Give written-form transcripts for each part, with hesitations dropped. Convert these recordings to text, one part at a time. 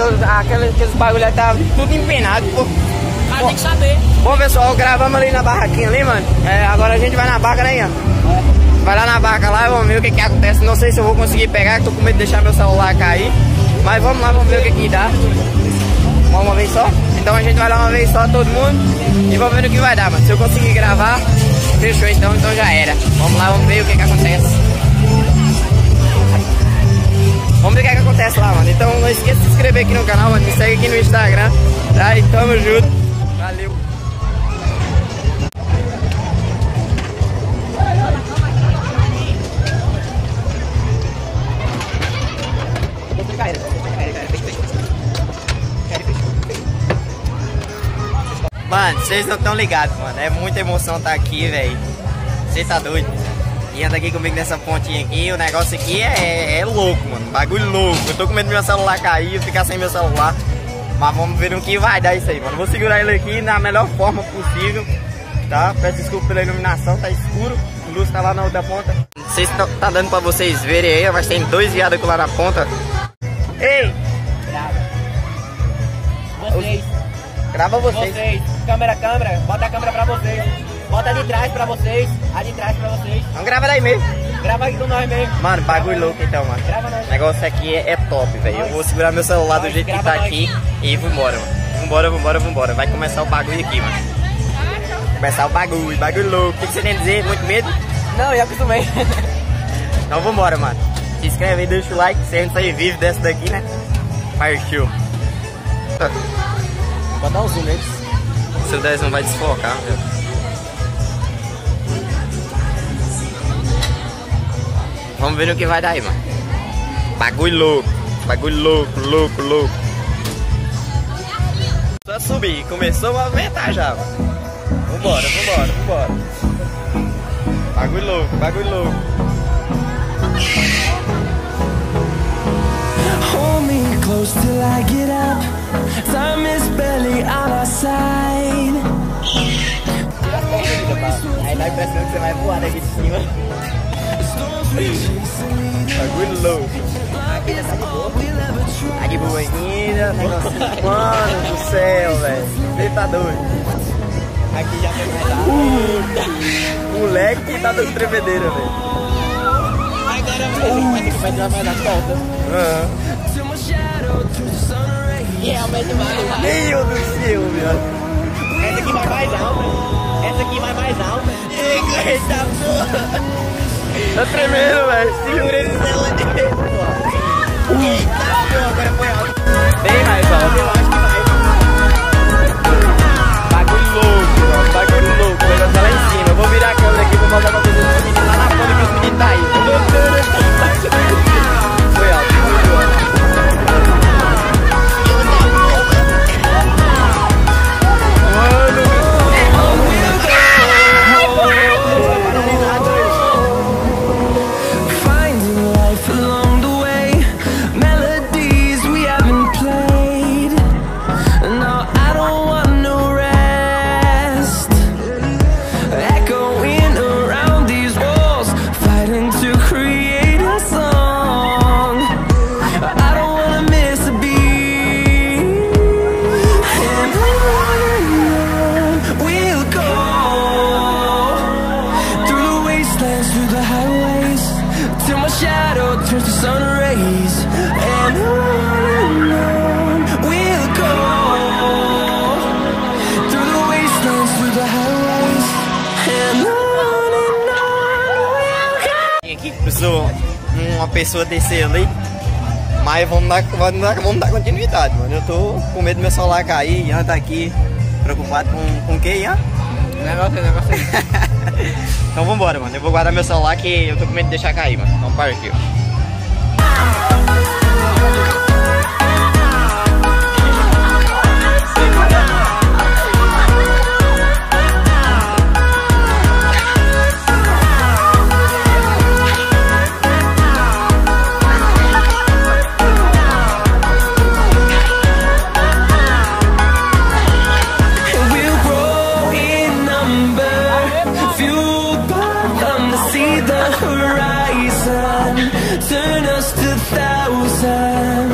aqueles bagulho aí tá tudo empenado, pô. Mas tem que saber. Bom, pessoal, gravamos ali na barraquinha ali, mano. Agora a gente vai na barca, né, Ian? Vai lá na barca lá e vamos ver o que acontece. Não sei se eu vou conseguir pegar, tô com medo de deixar meu celular cair. Mas vamos lá, vamos ver o que dá. Vamos uma vez só? Então a gente vai lá uma vez só, todo mundo. E vamos ver o que vai dar, mano. Se eu conseguir gravar, fechou então já era. Vamos lá, vamos ver o que acontece. Vamos ver o que acontece lá, mano. Então não esqueça de se inscrever aqui no canal, mano. Me segue aqui no Instagram, tá? E tamo junto. Valeu. Mano, vocês não estão ligados, mano. É muita emoção estar aqui, velho. Você tá doido? E anda aqui comigo nessa pontinha aqui. O negócio aqui é louco, mano. Bagulho louco. Eu tô com medo do meu celular cair, ficar sem meu celular. Mas vamos ver o que vai dar isso aí, mano. Vou segurar ele aqui na melhor forma possível, tá? Peço desculpa pela iluminação, tá escuro. A luz tá lá na outra ponta. Não sei se tá dando pra vocês verem aí, mas tem dois viados aqui lá na ponta. Ei! Grava. Vocês. Grava vocês. Câmera. Bota a câmera pra vocês. Bota a de trás pra vocês. A de trás pra vocês. Vamos gravar daí mesmo. Grava aqui com nós mesmo. Mano, bagulho louco então, mano. Grava nós. O negócio aqui é top, velho. Eu vou segurar meu celular do jeito que tá aqui e vambora, mano. Vambora. Vai começar o bagulho aqui, mano. Começar o bagulho louco. O que você tem a dizer? Muito medo? Não, eu acostumei. Então vambora, mano. Se inscreve aí, deixa o like. Se a gente sair vivo dessa daqui, né? Partiu. Pode dar um zoom neles. Seu 10 não vai desfocar, velho. Vamos ver o que vai dar aí, mano. Bagulho louco. Só subir, começou a movimentar já, mano. Vambora. Bagulho louco. Hold me close till I get up. Time is barely on our side. Aí dá a impressão que você vai voar daqui de cima. Bagulho louco. Tá de boa ainda, negócio. Mano do céu, velho. Você tá doido. Aqui já foi mais Moleque tá dando tremedeira, velho. Agora vai dar mais a volta. E realmente vai. Meu Deus do céu, velho. Essa aqui vai mais alta. Essa aqui vai mais alta. Eita porra. Tá tremendo, velho. Segura esse celular dele, pô. Eita porra, agora foi alto. Bem mais alto. Eu acho que vai. Bagulho louco. O negócio tá lá em cima. Eu vou virar a câmera aqui, vou mostrar pra vocês os meninos lá na ponta que os meninos tá aí. Foi alto. Precisou uma pessoa descer ali, mas vamos dar continuidade, mano. Eu tô com medo do meu celular cair. Ian tá aqui preocupado com o que, Ian? Negócio aí. Então vambora, mano. Eu vou guardar meu celular que eu tô com medo de deixar cair, mano. Então partiu. Turn us to thousands.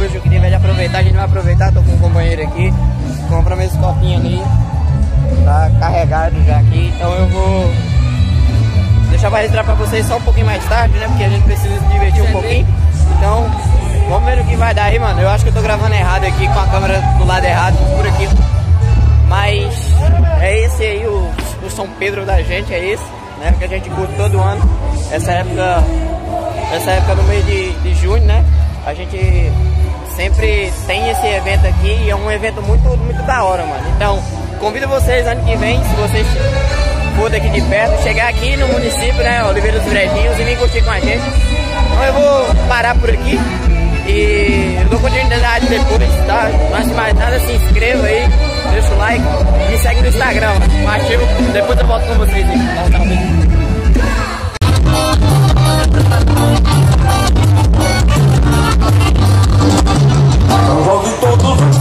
hoje, eu queria velho aproveitar, a gente vai aproveitar, tô com um companheiro aqui, compramos esse copinho ali, tá carregado já aqui, então eu vou deixar pra registrar pra vocês só um pouquinho mais tarde, né, porque a gente precisa se divertir um pouquinho, então vamos ver o que vai dar aí, mano. Eu acho que eu tô gravando errado aqui, com a câmera do lado errado, por aqui, mas é esse aí o São Pedro da gente, é esse, né, que a gente curte todo ano, essa época no mês de junho, né, a gente sempre tem esse evento aqui e é um evento muito da hora, mano. Então, convido vocês ano que vem, se vocês for daqui de perto, chegar aqui no município, né, Oliveira dos Brejinhos, e vir curtir com a gente. Então eu vou parar por aqui e eu dou continuidade depois, tá? Não acho mais nada, se inscreva aí, deixa o like, me segue no Instagram, ativo, depois eu volto com vocês aí. Envolve todos os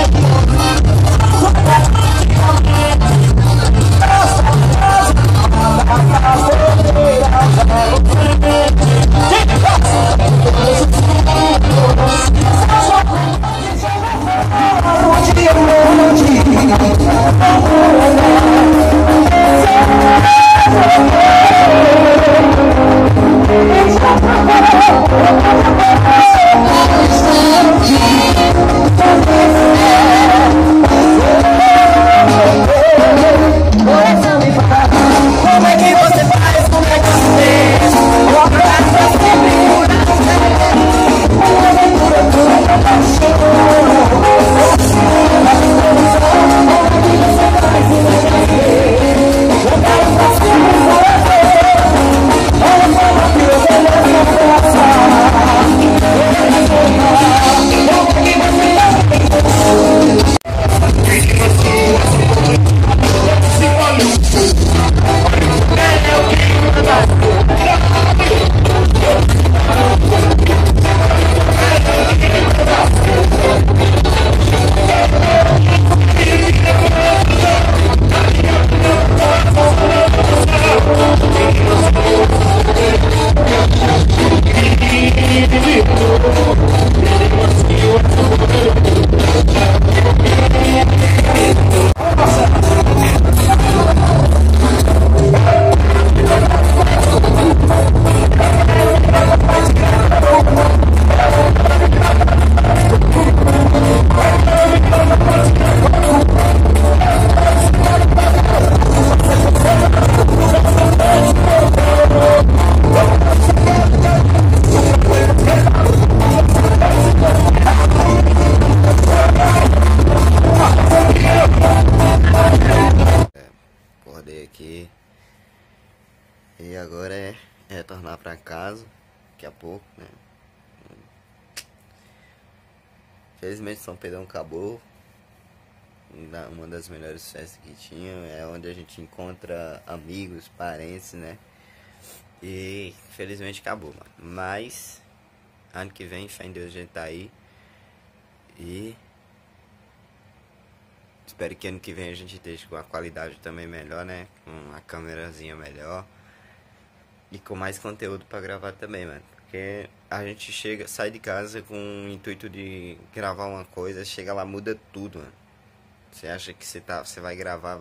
aqui e agora é retornar pra casa daqui a pouco, né? Felizmente São Pedro acabou, uma das melhores festas que tinha, é onde a gente encontra amigos, parentes, né? E felizmente acabou, mano. Mas ano que vem, fé em Deus, a gente tá aí e espero que ano que vem a gente esteja com a qualidade também melhor, né? Com a câmerazinha melhor e com mais conteúdo pra gravar também, mano. Porque a gente sai de casa com o intuito de gravar uma coisa, chega lá, muda tudo, mano. Você acha que você vai gravar.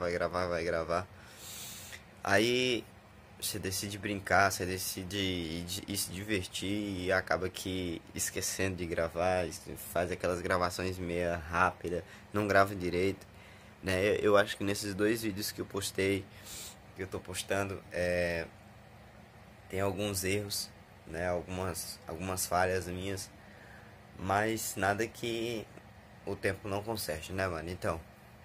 Aí você decide brincar, você decide ir se divertir e acaba que esquecendo de gravar, faz aquelas gravações meio rápidas, não grava direito, né? Eu acho que nesses 2 vídeos que eu postei, que eu tô postando, tem alguns erros, né? Algumas falhas minhas, mas nada que o tempo não conserte, né, mano? Então,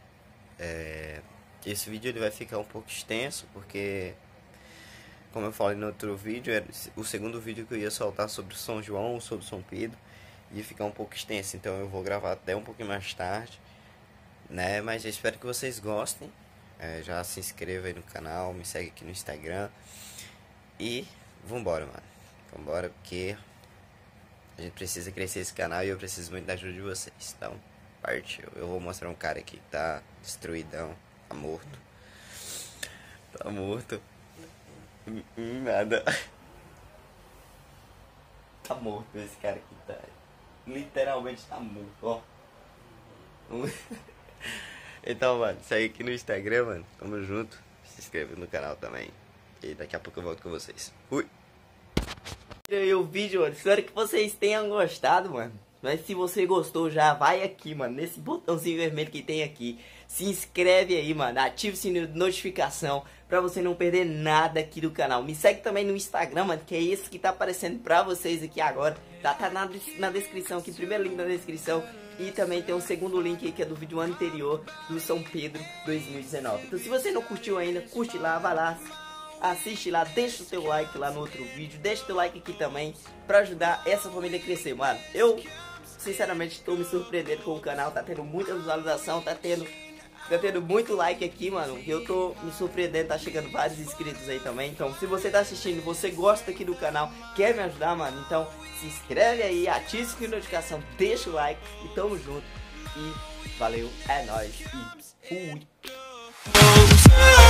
esse vídeo ele vai ficar um pouco extenso, porque, como eu falei no outro vídeo, era o segundo vídeo que eu ia soltar sobre São João, sobre São Pedro, ia ficar um pouco extenso, então eu vou gravar até um pouquinho mais tarde, né? Mas eu espero que vocês gostem. Já se inscreva aí no canal, me segue aqui no Instagram e vambora, mano. Vambora, porque a gente precisa crescer esse canal e eu preciso muito da ajuda de vocês. Então, partiu. Eu vou mostrar um cara aqui que tá destruidão, tá morto. Tá morto. Nada. Tá morto esse cara aqui, tá. literalmente tá morto, ó. Então, mano, segue aqui no Instagram, mano. Tamo junto. Se inscreve no canal também. E daqui a pouco eu volto com vocês. Fui! E aí o vídeo, mano. Espero que vocês tenham gostado, mano. Mas se você gostou já, vai aqui, mano, nesse botãozinho vermelho que tem aqui. Se inscreve aí, mano. Ativa o sininho de notificação pra você não perder nada aqui do canal. Me segue também no Instagram, mano, que é esse que tá aparecendo pra vocês aqui agora. Tá na descrição aqui, primeiro link na descrição. E também tem um segundo link aí que é do vídeo anterior do São Pedro 2019. Então se você não curtiu ainda, curte lá, vai lá, assiste lá, deixa o teu like lá no outro vídeo. Deixa o teu like aqui também pra ajudar essa família a crescer, mano. Eu, sinceramente, tô me surpreendendo com o canal. Tá tendo muita visualização, tá tendo muito like aqui, mano. Eu tô me surpreendendo, tá chegando vários inscritos aí também. Então se você tá assistindo, você gosta aqui do canal, quer me ajudar, mano, então se inscreve aí, ativa o sininho de notificação, deixa o like e tamo junto. E valeu, é nóis e fui!